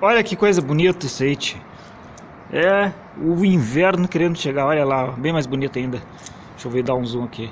Olha que coisa bonita isso aí, tchê. É o inverno querendo chegar. Olha lá, ó, bem mais bonito ainda. Deixa eu ver, dar um zoom aqui.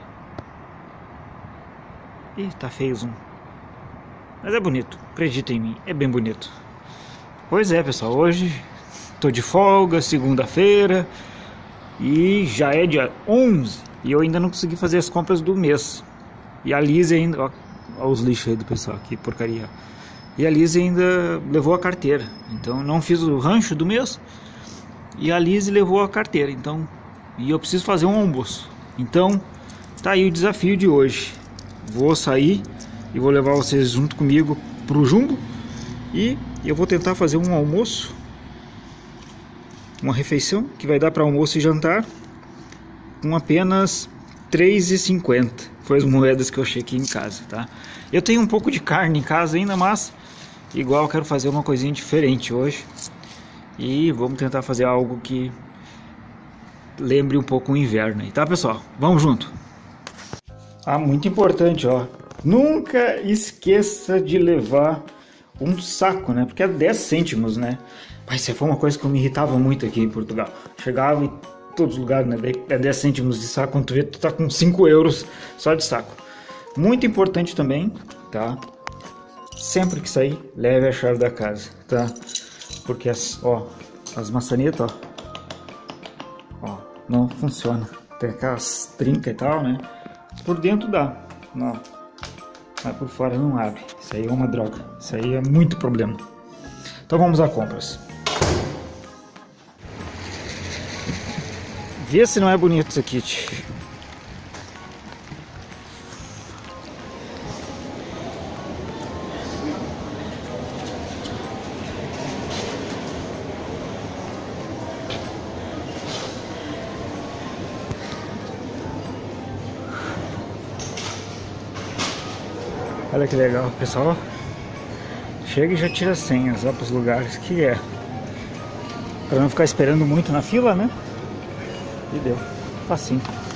Ih, tá feio o zoom. Mas é bonito, acredita em mim, é bem bonito. Pois é, pessoal, hoje tô de folga, segunda-feira. E já é dia 11 e eu ainda não consegui fazer as compras do mês. E a Liz ainda... Ó os lixos aí do pessoal, que porcaria. E a Liz ainda levou a carteira. Então não fiz o rancho do mês. E a Liz levou a carteira. Então, e eu preciso fazer um almoço. Então, tá aí o desafio de hoje. Vou sair e vou levar vocês junto comigo pro Jumbo. E eu vou tentar fazer um almoço. Uma refeição que vai dar para almoço e jantar. Com apenas R$3,50. Foi as moedas que eu achei aqui em casa, tá? Eu tenho um pouco de carne em casa ainda, mas igual eu quero fazer uma coisinha diferente hoje. E vamos tentar fazer algo que lembre um pouco o inverno aí, tá, pessoal? Vamos junto! Ah, muito importante, ó. Nunca esqueça de levar um saco, né? Porque é 10 cêntimos, né? Mas isso foi uma coisa que eu me irritava muito aqui em Portugal. Chegava em todos os lugares, né? É 10 cêntimos de saco, quando tu vê, tu tá com 5 euros só de saco. Muito importante também, tá? Sempre que sair, leve a chave da casa, tá? Porque as maçanetas, ó, não funciona. Tem aquelas trincas e tal, né? Por dentro dá, não. Mas por fora não abre. Isso aí é uma droga. Isso aí é muito problema. Então vamos a compras. Vê se não é bonito isso aqui, tch. Olha que legal, pessoal. Chega e já tira senhas lá para os lugares que é. Para não ficar esperando muito na fila, né? E deu. Facinho.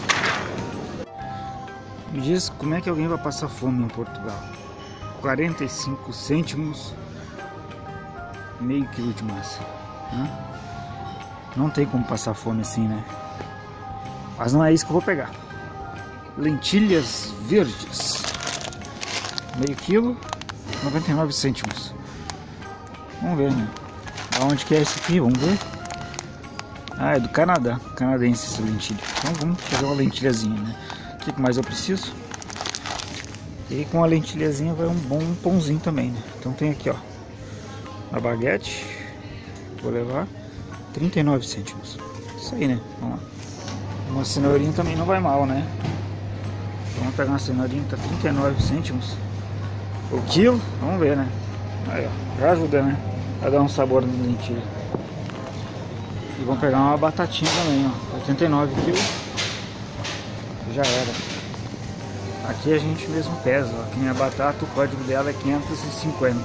Me diz como é que alguém vai passar fome em Portugal. 45 cêntimos, meio quilo de massa. Não tem como passar fome assim, né? Mas não é isso que eu vou pegar. Lentilhas verdes. Meio quilo, 99 cêntimos. Vamos ver, né? Aonde que é isso aqui? Vamos ver. Ah, é do Canadá. Canadense essa lentilha. Então vamos fazer uma lentilhazinha, né? O que mais eu preciso? E com a lentilhazinha vai um bom pãozinho também, né? Então tem aqui, ó, a baguete. Vou levar 39 cêntimos. Isso aí, né? Vamos lá. Uma cenourinha também não vai mal, né? Então, vamos pegar uma cenourinha, tá 39 cêntimos o quilo. Vamos ver, né? Aí, ó, já ajuda, né? Vai dar um sabor na lentilha. E vamos pegar uma batatinha também, ó, 89 quilos. Já era. Aqui a gente mesmo pesa, ó. Que nem a batata, o código dela é 550.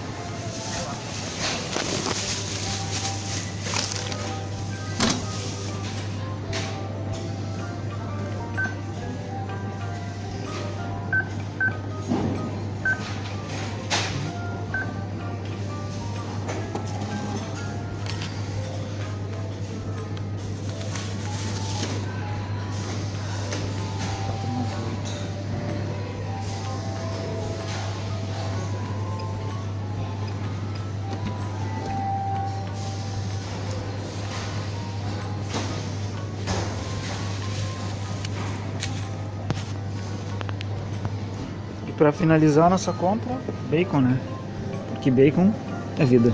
Para finalizar a nossa compra, bacon, né? Porque bacon é vida.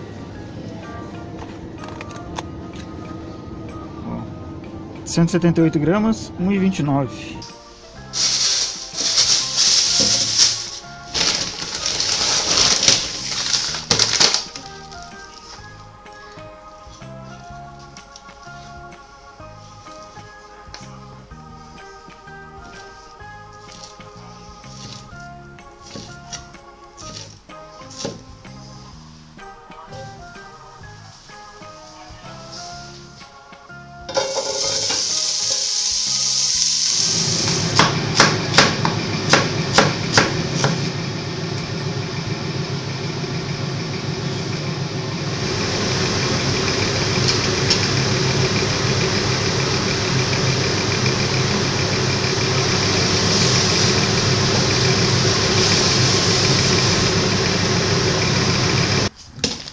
Ó, 178 gramas, 1,29.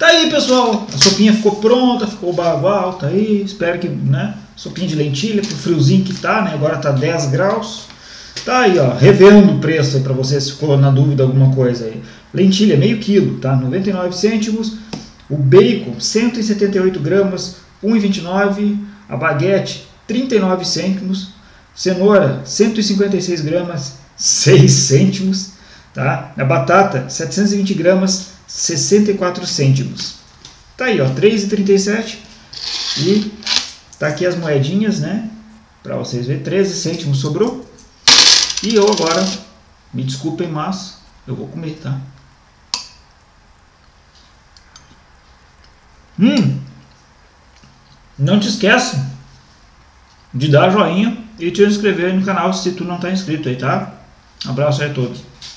Tá aí, pessoal, a sopinha ficou pronta, ficou baval, tá aí, espero que, né, sopinha de lentilha, pro friozinho que tá, né, agora tá 10 graus. Tá aí, ó, revendo o preço aí pra você se ficou na dúvida alguma coisa aí. Lentilha, meio quilo, tá, 99 cêntimos. O bacon, 178 gramas, 1,29. A baguete, 39 cêntimos. Cenoura, 156 gramas, 6 cêntimos. Tá? A batata, 720 gramas, 64 cêntimos. Tá aí, ó, 3,37. E tá aqui as moedinhas, né? Pra vocês verem, 13 cêntimos sobrou. E eu agora, me desculpem, mas eu vou comer, tá? Não te esquece de dar joinha e te inscrever no canal se tu não tá inscrito aí, tá? Abraço aí a todos.